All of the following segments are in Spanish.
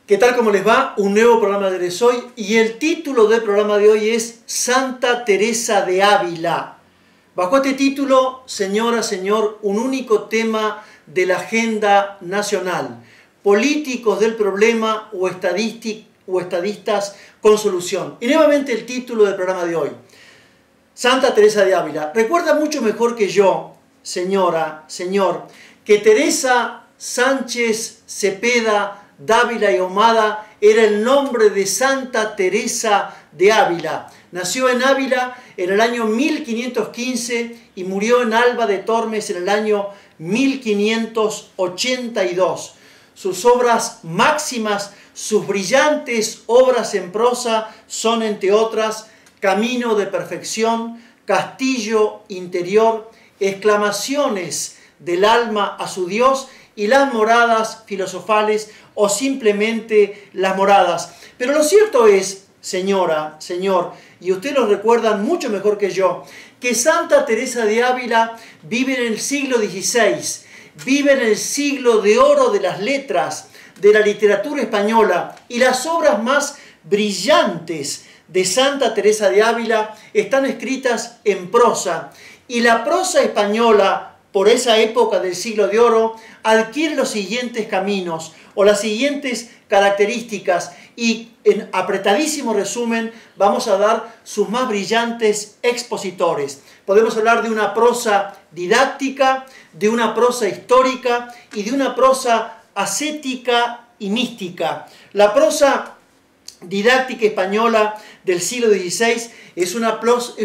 ¿Qué tal? ¿Cómo les va? Un nuevo programa de hoy y el título del programa de hoy es Santa Teresa de Ávila. Bajo este título, señora, señor, un único tema de la agenda nacional: políticos del problema o estadistas con solución. Y nuevamente el título del programa de hoy, Santa Teresa de Ávila. Recuerda mucho mejor que yo, señora, señor, que Teresa Sánchez Cepeda Dávila y Ahumada era el nombre de Santa Teresa de Ávila. Nació en Ávila en el año 1515 y murió en Alba de Tormes en el año 1582. Sus obras máximas, sus brillantes obras en prosa son, entre otras, Camino de Perfección, Castillo Interior, Exclamaciones del alma a su Dios y Las Moradas Filosofales, o simplemente Las Moradas. Pero lo cierto es, señora, señor, y ustedes lo recuerdan mucho mejor que yo, que Santa Teresa de Ávila vive en el siglo XVI, vive en el siglo de oro de las letras, de la literatura española, y las obras más brillantes de Santa Teresa de Ávila están escritas en prosa, y la prosa española, por esa época del siglo de oro, adquiere los siguientes caminos o las siguientes características, y en apretadísimo resumen vamos a dar sus más brillantes expositores. Podemos hablar de una prosa didáctica, de una prosa histórica y de una prosa ascética y mística. La prosa didáctica española del siglo XVI es una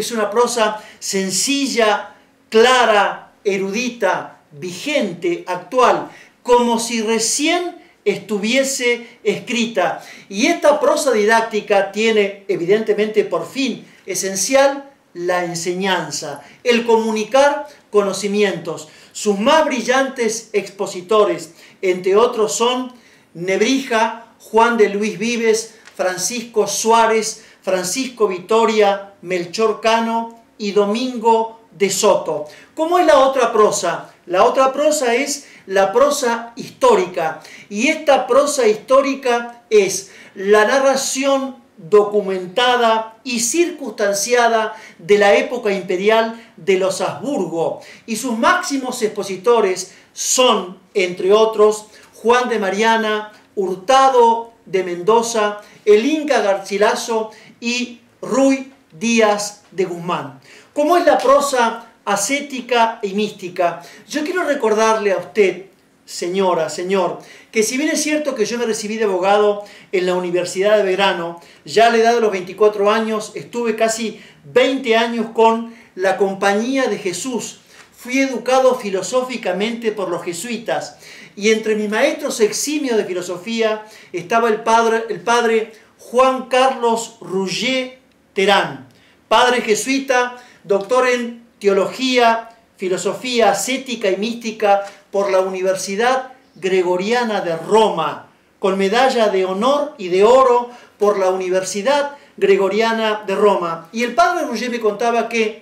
prosa sencilla, clara, erudita, vigente, actual, como si recién estuviese escrita. Y esta prosa didáctica tiene, evidentemente, por fin esencial, la enseñanza, el comunicar conocimientos. Sus más brillantes expositores, entre otros, son Nebrija, Juan de Luis Vives, Francisco Suárez, Francisco Vitoria, Melchor Cano y Domingo de Soto. ¿Cómo es la otra prosa? La otra prosa es la prosa histórica, y esta prosa histórica es la narración documentada y circunstanciada de la época imperial de los Habsburgo, y sus máximos expositores son, entre otros, Juan de Mariana, Hurtado de Mendoza, el Inca Garcilaso y Ruy Díaz de Guzmán. ¿Cómo es la prosa ascética y mística? Yo quiero recordarle a usted, señora, señor, que si bien es cierto que yo me recibí de abogado en la Universidad de Belgrano, ya a la edad de los 24 años estuve casi 20 años con la Compañía de Jesús. Fui educado filosóficamente por los jesuitas, y entre mis maestros eximios de filosofía estaba el padre Juan Carlos Ruggier Terán, padre jesuita, doctor en teología, filosofía ascética y mística por la Universidad Gregoriana de Roma, con medalla de honor y de oro por la Universidad Gregoriana de Roma. Y el padre Ruggier me contaba que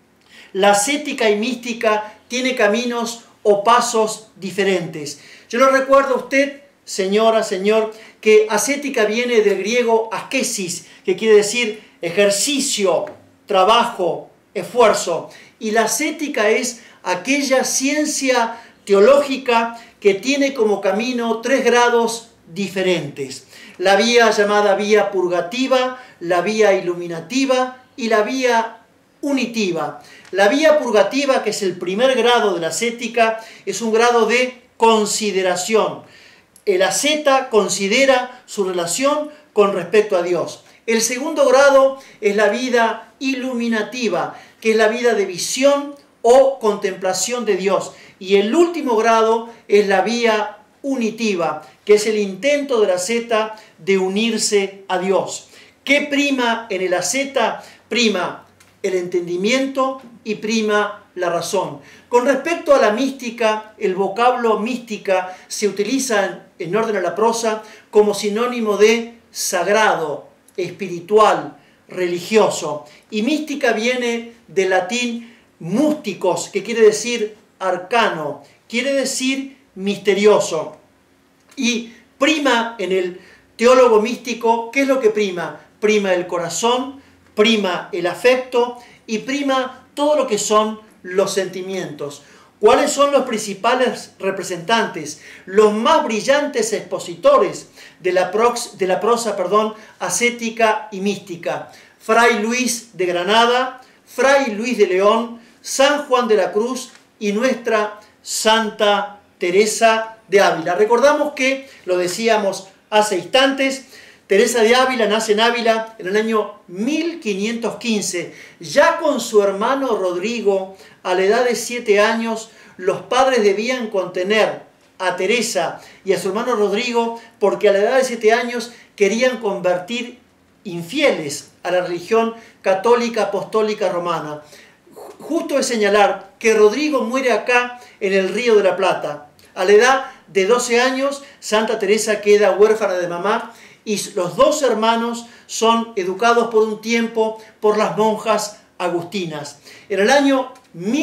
la ascética y mística tiene caminos o pasos diferentes. Yo le recuerdo a usted, señora, señor, que ascética viene del griego askesis, que quiere decir ejercicio, trabajo, esfuerzo. Y la ascética es aquella ciencia teológica que tiene como camino 3 grados diferentes: la vía llamada vía purgativa, la vía iluminativa y la vía unitiva. La vía purgativa, que es el primer grado de la ascética, es un grado de consideración. El asceta considera su relación con respecto a Dios. El segundo grado es la vida iluminativa, que es la vida de visión o contemplación de Dios. Y el último grado es la vía unitiva, que es el intento del asceta de unirse a Dios. ¿Qué prima en el asceta? Prima el entendimiento y prima la razón. Con respecto a la mística, el vocablo mística se utiliza en orden a la prosa como sinónimo de sagrado, espiritual, religioso. Y mística viene del latín músticos, que quiere decir arcano, quiere decir misterioso. Y prima en el teólogo místico, ¿qué es lo que prima? Prima el corazón, prima el afecto y prima todo lo que son los sentimientos. ¿Cuáles son los principales representantes, los más brillantes expositores de la prosa ascética y mística? Fray Luis de Granada, Fray Luis de León, San Juan de la Cruz y nuestra Santa Teresa de Ávila. Recordamos que, lo decíamos hace instantes, Teresa de Ávila nace en Ávila en el año 1515. Ya con su hermano Rodrigo, a la edad de 7 años, los padres debían contener a Teresa y a su hermano Rodrigo porque a la edad de 7 años querían convertir infieles a la religión católica apostólica romana. Justo es señalar que Rodrigo muere acá en el Río de la Plata. A la edad de 12 años, Santa Teresa queda huérfana de mamá y los 2 hermanos son educados por un tiempo por las monjas agustinas. En el año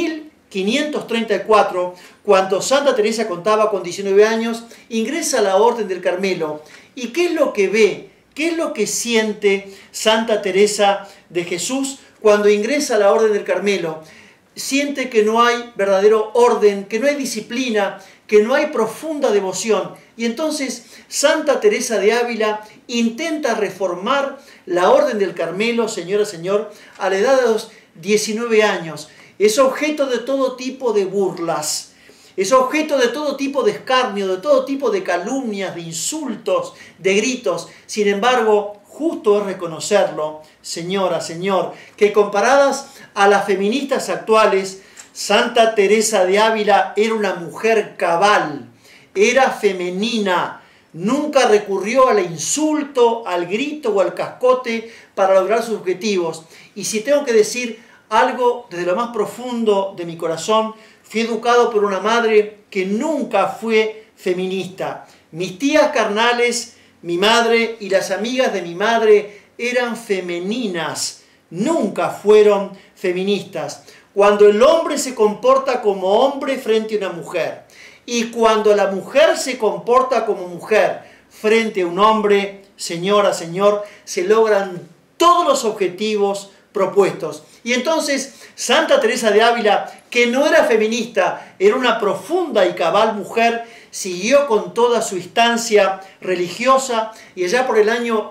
1534, cuando Santa Teresa contaba con 19 años, ingresa a la Orden del Carmelo. ¿Y qué es lo que ve? ¿Qué es lo que siente Santa Teresa de Jesús cuando ingresa a la Orden del Carmelo? Siente que no hay verdadero orden, que no hay disciplina, que no hay profunda devoción. Y entonces Santa Teresa de Ávila intenta reformar la Orden del Carmelo, señora, señor, a la edad de los 19 años. Es objeto de todo tipo de burlas, es objeto de todo tipo de escarnio, de todo tipo de calumnias, de insultos, de gritos. Sin embargo, justo es reconocerlo, señora, señor, que comparadas a las feministas actuales, Santa Teresa de Ávila era una mujer cabal, era femenina, nunca recurrió al insulto, al grito o al cascote para lograr sus objetivos. Y si tengo que decir algo desde lo más profundo de mi corazón, fui educado por una madre que nunca fue feminista. Mis tías carnales, mi madre y las amigas de mi madre eran femeninas, nunca fueron feministas. Cuando el hombre se comporta como hombre frente a una mujer y cuando la mujer se comporta como mujer frente a un hombre, señora, señor, se logran todos los objetivos propuestos. Y entonces Santa Teresa de Ávila, que no era feminista, era una profunda y cabal mujer, siguió con toda su instancia religiosa y allá por el año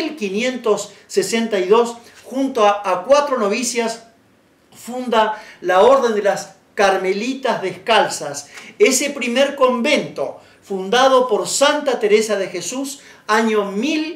1562, junto a 4 novicias, funda la Orden de las Carmelitas Descalzas, ese primer convento fundado por Santa Teresa de Jesús, año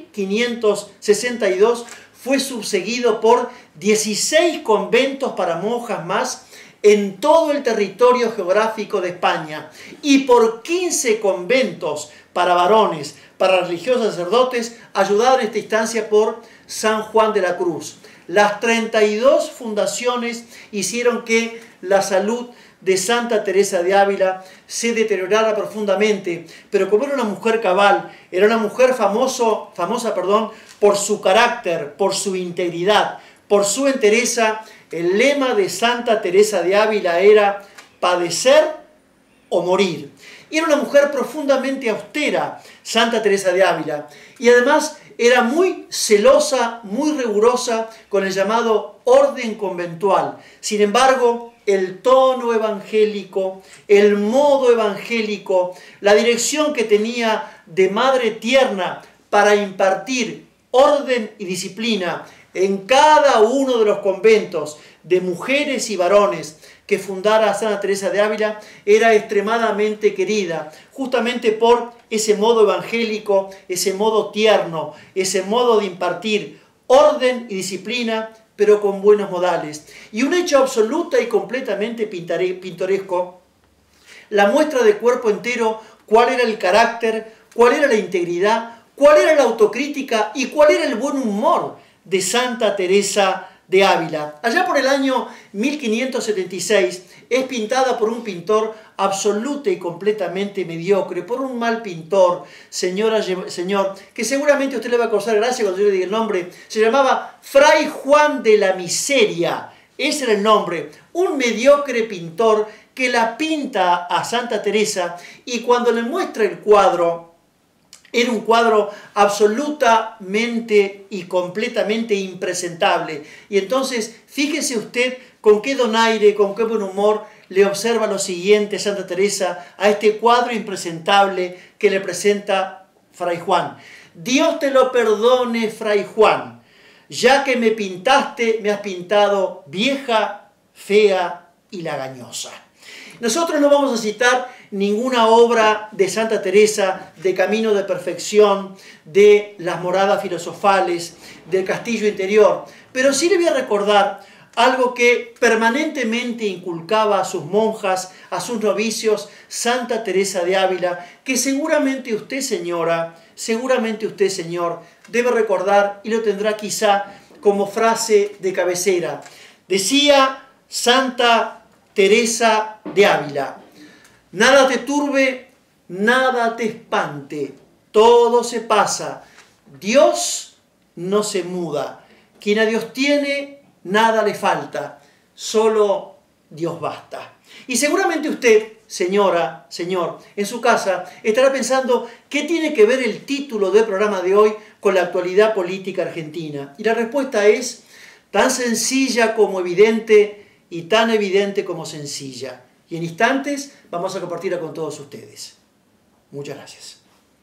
1562, fue subseguido por 16 conventos para monjas más en todo el territorio geográfico de España y por 15 conventos para varones, para religiosos sacerdotes, ayudado en esta instancia por San Juan de la Cruz. Las 32 fundaciones hicieron que la salud de Santa Teresa de Ávila se deteriorara profundamente, pero como era una mujer cabal, era una mujer famosa por su carácter, por su integridad, por su entereza, el lema de Santa Teresa de Ávila era padecer o morir. Y era una mujer profundamente austera, Santa Teresa de Ávila, y además era muy celosa, muy rigurosa con el llamado orden conventual. Sin embargo, el tono evangélico, el modo evangélico, la dirección que tenía de madre tierna para impartir orden y disciplina en cada uno de los conventos de mujeres y varones que fundara Santa Teresa de Ávila, era extremadamente querida, justamente por ese modo evangélico, ese modo tierno, ese modo de impartir orden y disciplina, pero con buenos modales. Y un hecho absoluta y completamente pintoresco, la muestra de cuerpo entero, cuál era el carácter, cuál era la integridad, cuál era la autocrítica y cuál era el buen humor de Santa Teresa de Ávila. Allá por el año 1576 es pintada por un pintor absoluta y completamente mediocre, por un mal pintor, señor, que seguramente a usted le va a causar gracia cuando yo le diga el nombre. Se llamaba Fray Juan de la Miseria. Ese era el nombre. Un mediocre pintor que la pinta a Santa Teresa y cuando le muestra el cuadro, Era un cuadro absolutamente y completamente impresentable. Y entonces, fíjese usted con qué donaire, con qué buen humor le observa lo siguiente Santa Teresa a este cuadro impresentable que le presenta Fray Juan. Dios te lo perdone, Fray Juan, ya que me pintaste, me has pintado vieja, fea y lagañosa. Nosotros no vamos a citar ninguna obra de Santa Teresa, de Camino de Perfección, de las moradas filosofales, del castillo interior, pero sí le voy a recordar algo que permanentemente inculcaba a sus monjas, a sus novicios, Santa Teresa de Ávila, que seguramente usted, señora, seguramente usted, señor, debe recordar y lo tendrá quizá como frase de cabecera. Decía Santa Teresa de Ávila: nada te turbe, nada te espante, todo se pasa, Dios no se muda, quien a Dios tiene, nada le falta, solo Dios basta. Y seguramente usted, señora, señor, en su casa estará pensando qué tiene que ver el título del programa de hoy con la actualidad política argentina. Y la respuesta es tan sencilla como evidente y tan evidente como sencilla. Y en instantes vamos a compartirla con todos ustedes. Muchas gracias.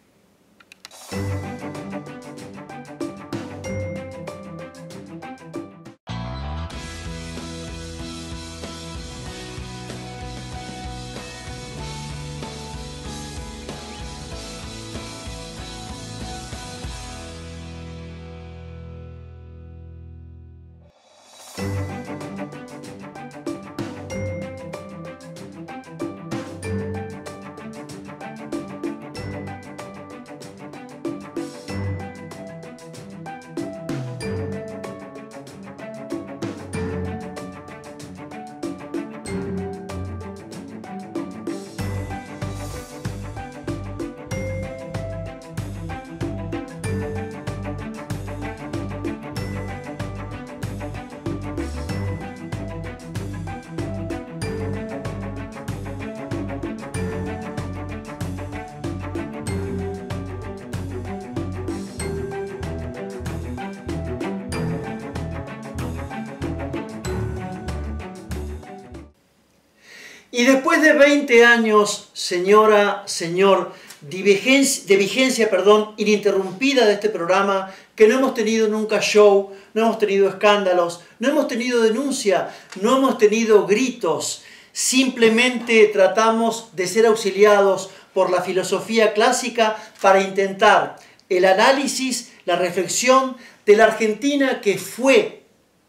Y después de 20 años, señora, señor, de vigencia, ininterrumpida de este programa, que no hemos tenido nunca show, no hemos tenido escándalos, no hemos tenido denuncia, no hemos tenido gritos, simplemente tratamos de ser auxiliados por la filosofía clásica para intentar el análisis, la reflexión de la Argentina que fue,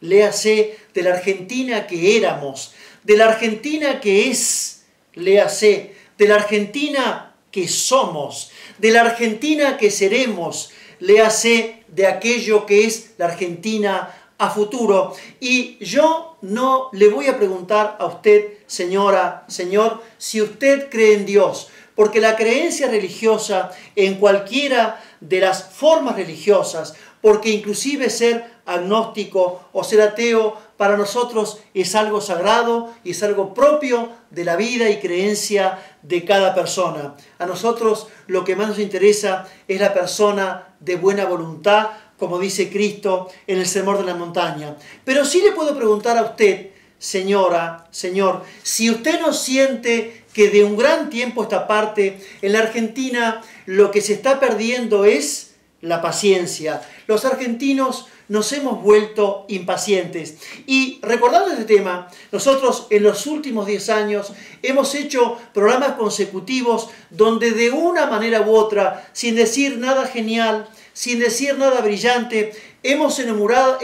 léase, de la Argentina que éramos, de la Argentina que es, léase, de la Argentina que somos, de la Argentina que seremos, léase, de aquello que es la Argentina a futuro. Y yo no le voy a preguntar a usted, señora, señor, si usted cree en Dios, porque la creencia religiosa en cualquiera de las formas religiosas, porque inclusive ser agnóstico o ser ateo para nosotros es algo sagrado y es algo propio de la vida y creencia de cada persona. A nosotros lo que más nos interesa es la persona de buena voluntad, como dice Cristo en el Sermón de la Montaña. Pero sí le puedo preguntar a usted, señora, señor, si usted no siente que de un gran tiempo a esta parte en la Argentina lo que se está perdiendo es la paciencia. Los argentinos nos hemos vuelto impacientes. Y recordando este tema, nosotros en los últimos 10 años hemos hecho programas consecutivos donde de una manera u otra, sin decir nada genial, sin decir nada brillante, hemos enumerado,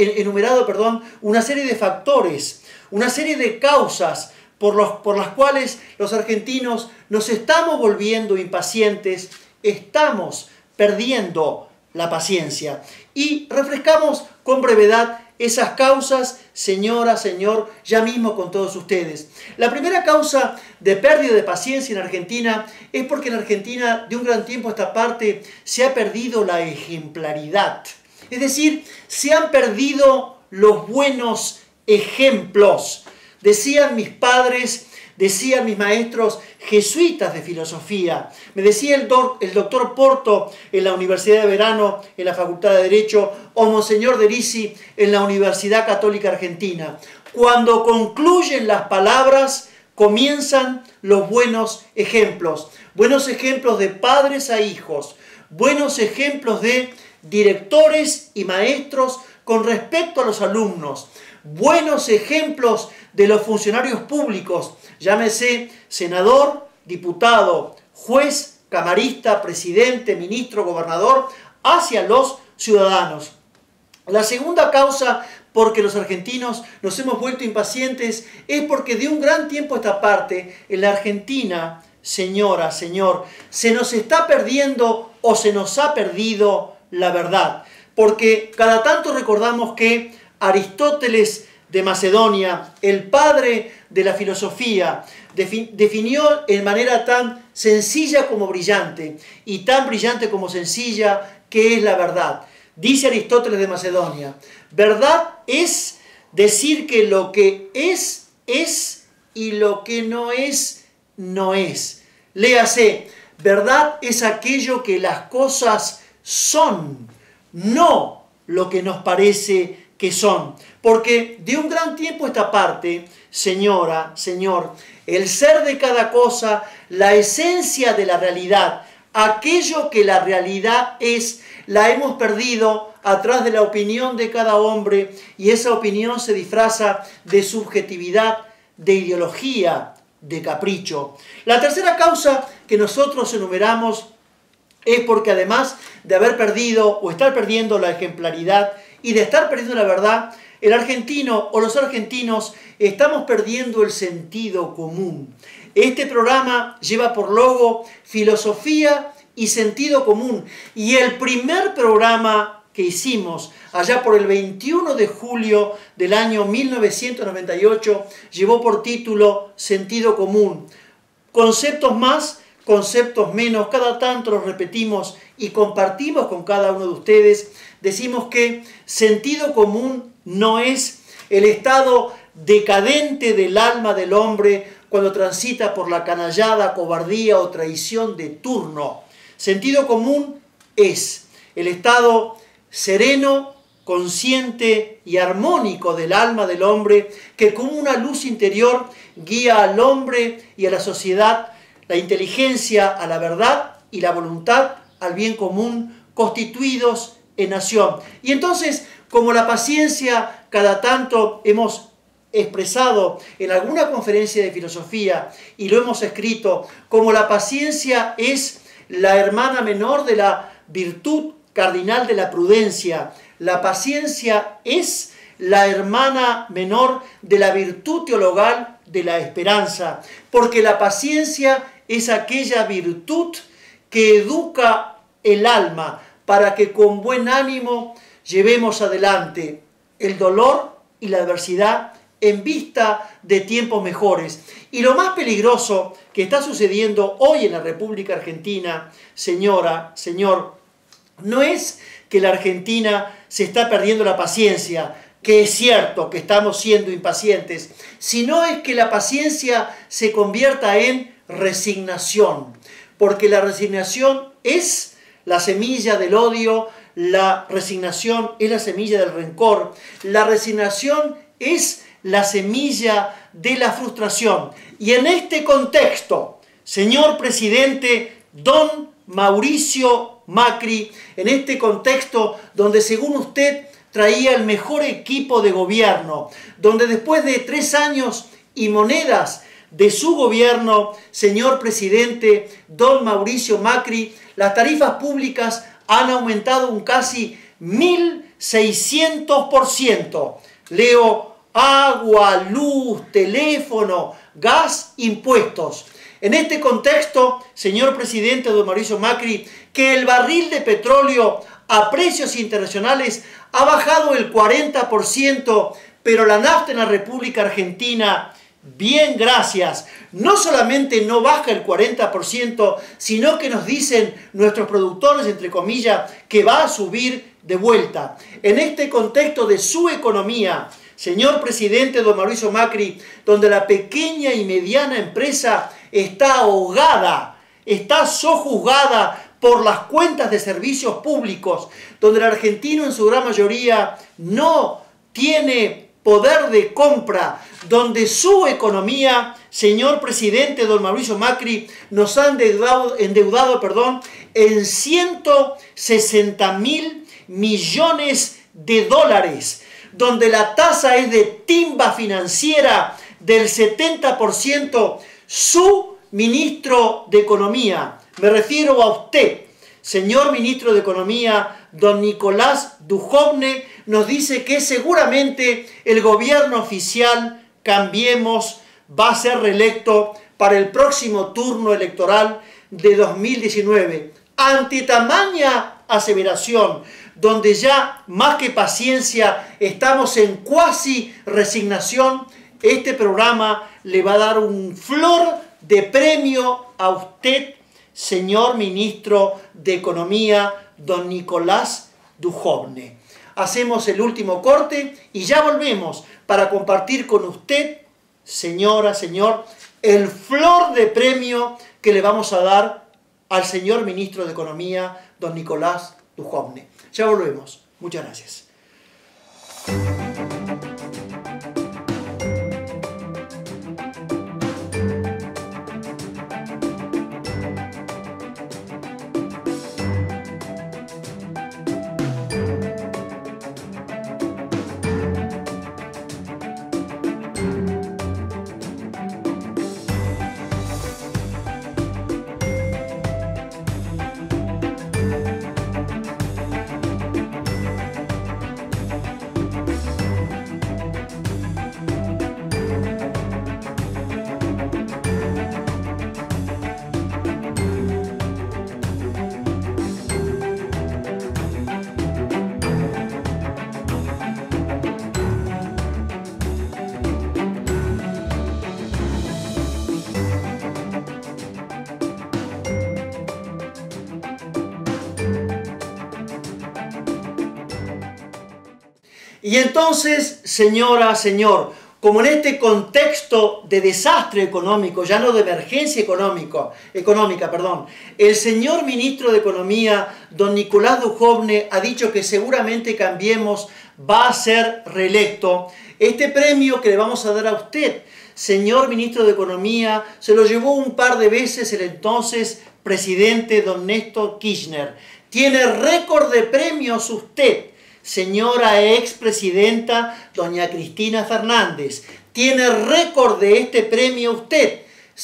una serie de factores, una serie de causas por las cuales los argentinos nos estamos volviendo impacientes, estamos perdiendo la paciencia. Y refrescamos con brevedad esas causas, señora, señor, ya mismo con todos ustedes. La primera causa de pérdida de paciencia en Argentina es porque en Argentina de un gran tiempo a esta parte se ha perdido la ejemplaridad. Es decir, se han perdido los buenos ejemplos. Decían mis padres, decían mis maestros jesuitas de filosofía. Me decía el doctor Porto en la Universidad de Verano, en la Facultad de Derecho, o Monseñor Derisi en la Universidad Católica Argentina. Cuando concluyen las palabras, comienzan los buenos ejemplos. Buenos ejemplos de padres a hijos. Buenos ejemplos de directores y maestros con respecto a los alumnos. Buenos ejemplos de los funcionarios públicos, llámese senador, diputado, juez, camarista, presidente, ministro, gobernador, hacia los ciudadanos. La segunda causa porque los argentinos nos hemos vuelto impacientes es porque de un gran tiempo a esta parte, en la Argentina, señora, señor, se nos está perdiendo o se nos ha perdido la verdad. Porque cada tanto recordamos que Aristóteles de Macedonia, el padre de la filosofía, definió en manera tan sencilla como brillante y tan brillante como sencilla qué es la verdad. Dice Aristóteles de Macedonia, verdad es decir que lo que es y lo que no es, no es. Léase, verdad es aquello que las cosas son, no lo que nos parece que son. Porque de un gran tiempo a esta parte, señora, señor, el ser de cada cosa, la esencia de la realidad, aquello que la realidad es, la hemos perdido atrás de la opinión de cada hombre, y esa opinión se disfraza de subjetividad, de ideología, de capricho. La tercera causa que nosotros enumeramos es porque además de haber perdido o estar perdiendo la ejemplaridad y de estar perdiendo la verdad, el argentino o los argentinos estamos perdiendo el sentido común. Este programa lleva por logo filosofía y sentido común. Y el primer programa que hicimos allá por el 21 de julio del año 1998 llevó por título Sentido común. Conceptos más, conceptos menos, cada tanto los repetimos y compartimos con cada uno de ustedes. Decimos que sentido común no es el estado decadente del alma del hombre cuando transita por la canallada, cobardía o traición de turno. Sentido común es el estado sereno, consciente y armónico del alma del hombre que como una luz interior guía al hombre y a la sociedad, la inteligencia a la verdad y la voluntad al bien común, constituidos en nación. Y entonces, como la paciencia cada tanto hemos expresado en alguna conferencia de filosofía y lo hemos escrito, como la paciencia es la hermana menor de la virtud cardinal de la prudencia, la paciencia es la hermana menor de la virtud teologal de la esperanza, porque la paciencia es aquella virtud que educa el alma para que con buen ánimo llevemos adelante el dolor y la adversidad en vista de tiempos mejores. Y lo más peligroso que está sucediendo hoy en la República Argentina, señora, señor, no es que la Argentina se está perdiendo la paciencia, que es cierto que estamos siendo impacientes, sino es que la paciencia se convierta en resignación, porque la resignación es la semilla del odio, la resignación es la semilla del rencor, la resignación es la semilla de la frustración. Y en este contexto, señor presidente don Mauricio Macri, en este contexto donde según usted traía el mejor equipo de gobierno, donde después de 3 años y monedas de su gobierno, señor presidente don Mauricio Macri, las tarifas públicas han aumentado un casi 1.600%. Leo: agua, luz, teléfono, gas, impuestos. En este contexto, señor presidente don Mauricio Macri, que el barril de petróleo a precios internacionales ha bajado el 40%, pero la nafta en la República Argentina, bien gracias, no solamente no baja el 40%, sino que nos dicen nuestros productores, entre comillas, que va a subir de vuelta. En este contexto de su economía, Señor presidente don Mauricio Macri, donde la pequeña y mediana empresa está ahogada, está sojuzgada por las cuentas de servicios públicos, donde el argentino en su gran mayoría no tiene poder de compra, donde su economía, señor presidente don Mauricio Macri, nos ha endeudado en 160.000 millones de dólares, donde la tasa es de timba financiera del 70%, su ministro de Economía, me refiero a usted, señor ministro de Economía, don Nicolás Dujovne, nos dice que seguramente el gobierno oficial Cambiemos va a ser reelecto para el próximo turno electoral de 2019. Ante tamaña aseveración, donde ya más que paciencia estamos en cuasi resignación, este programa le va a dar un flor de premio a usted, señor ministro de Economía, don Nicolás Dujovne. Hacemos el último corte y ya volvemos para compartir con usted, señora, señor, el flor de premio que le vamos a dar al señor ministro de Economía, don Nicolás Dujovne. Ya volvemos. Muchas gracias. Y entonces, señora, señor, como en este contexto de desastre económico, ya no de emergencia económica, el señor ministro de Economía, don Nicolás Dujovne, ha dicho que seguramente Cambiemos va a ser reelecto. Este premio que le vamos a dar a usted, señor ministro de Economía, se lo llevó un par de veces el entonces presidente don Néstor Kirchner. Tiene récord de premios usted, señora expresidenta doña Cristina Fernández. Tiene récord de este premio usted,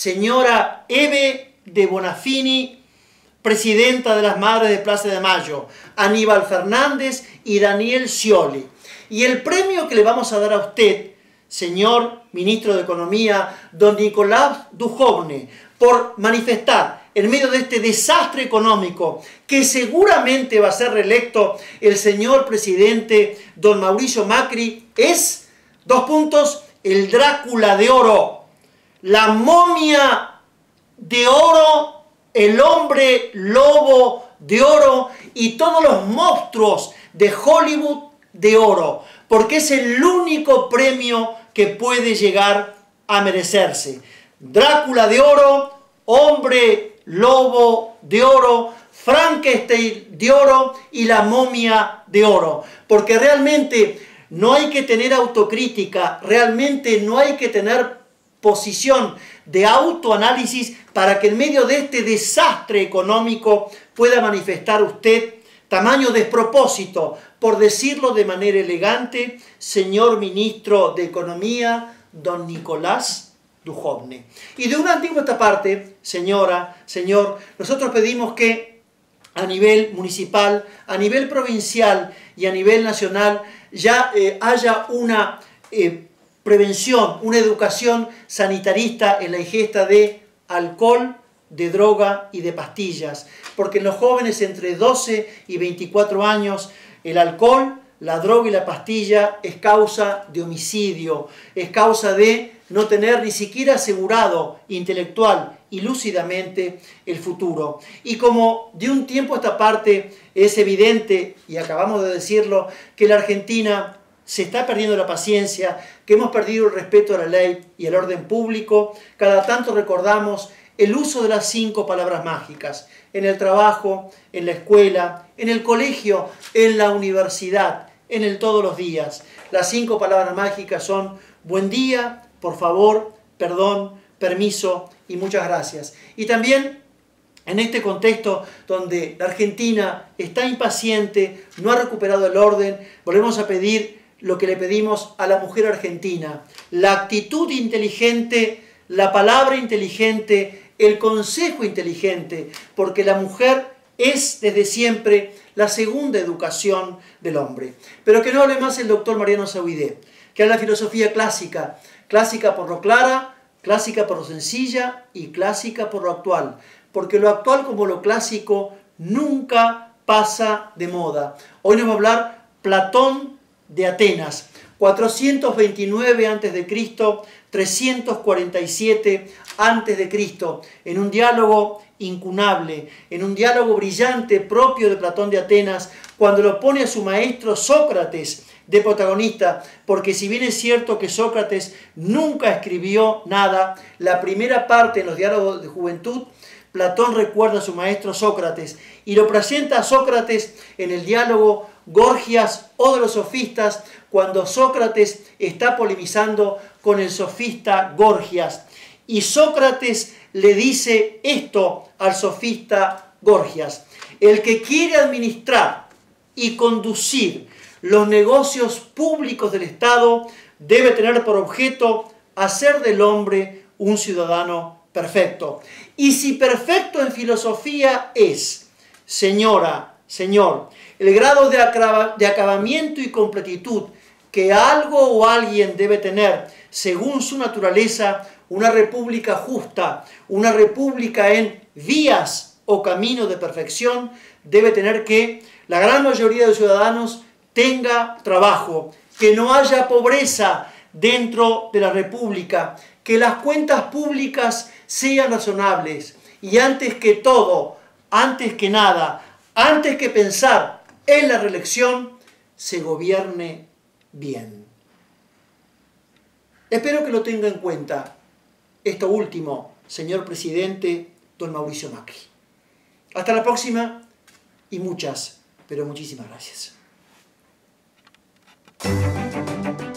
señora Eve de Bonafini, presidenta de las Madres de Plaza de Mayo, Aníbal Fernández y Daniel Scioli. Y el premio que le vamos a dar a usted, señor ministro de Economía, don Nicolás Dujovne, por manifestar en medio de este desastre económico que seguramente va a ser reelecto el señor presidente don Mauricio Macri, es, dos puntos, el Drácula de oro, la momia de oro, el hombre lobo de oro y todos los monstruos de Hollywood de oro, porque es el único premio que puede llegar a merecerse. Drácula de oro, hombre lobo de oro, Frankenstein de oro y la momia de oro. Porque realmente no hay que tener autocrítica, realmente no hay que tener posición de autoanálisis para que en medio de este desastre económico pueda manifestar usted tamaño despropósito, por decirlo de manera elegante, señor ministro de Economía, don Nicolás Dujovne. Y de una antigua esta parte, señora, señor, nosotros pedimos que a nivel municipal, a nivel provincial y a nivel nacional ya haya una prevención, una educación sanitarista en la ingesta de alcohol, de droga y de pastillas. Porque en los jóvenes entre 12 y 24 años el alcohol, la droga y la pastilla es causa de homicidio, es causa de no tener ni siquiera asegurado intelectual y lúcidamente el futuro. Y como de un tiempo a esta parte es evidente, y acabamos de decirlo, que la Argentina se está perdiendo la paciencia, que hemos perdido el respeto a la ley y al orden público. Cada tanto recordamos el uso de las 5 palabras mágicas, en el trabajo, en la escuela, en el colegio, en la universidad, en el todos los días. Las 5 palabras mágicas son buen día, por favor, perdón, permiso y muchas gracias. Y también en este contexto donde la Argentina está impaciente, no ha recuperado el orden, volvemos a pedir lo que le pedimos a la mujer argentina: la actitud inteligente, la palabra inteligente, el consejo inteligente, porque la mujer es desde siempre la segunda educación del hombre. Pero que no hable más el doctor Mariano Zahuidé, que habla de filosofía clásica, clásica por lo clara, clásica por lo sencilla y clásica por lo actual, porque lo actual como lo clásico nunca pasa de moda. Hoy nos va a hablar Platón de Atenas, 429 a.C., 347 a.C., en un diálogo incunable, en un diálogo brillante propio de Platón de Atenas, cuando lo pone a su maestro Sócrates de protagonista, porque si bien es cierto que Sócrates nunca escribió nada, la primera parte en los diálogos de juventud, Platón recuerda a su maestro Sócrates y lo presenta a Sócrates en el diálogo Gorgias o de los sofistas, cuando Sócrates está polemizando con el sofista Gorgias. Y Sócrates le dice esto al sofista Gorgias: el que quiere administrar y conducir los negocios públicos del Estado debe tener por objeto hacer del hombre un ciudadano perfecto. Y si perfecto en filosofía es, señora, señor, el grado de acabamiento y completitud que algo o alguien debe tener según su naturaleza, una república justa, una república en vías o caminos de perfección, debe tener que la gran mayoría de los ciudadanos tenga trabajo, que no haya pobreza dentro de la república, que las cuentas públicas sean razonables y antes que todo, antes que nada, antes que pensar en la reelección, se gobierne bien. Espero que lo tenga en cuenta esto último, señor presidente don Mauricio Macri. Hasta la próxima y muchas, pero muchísimas gracias.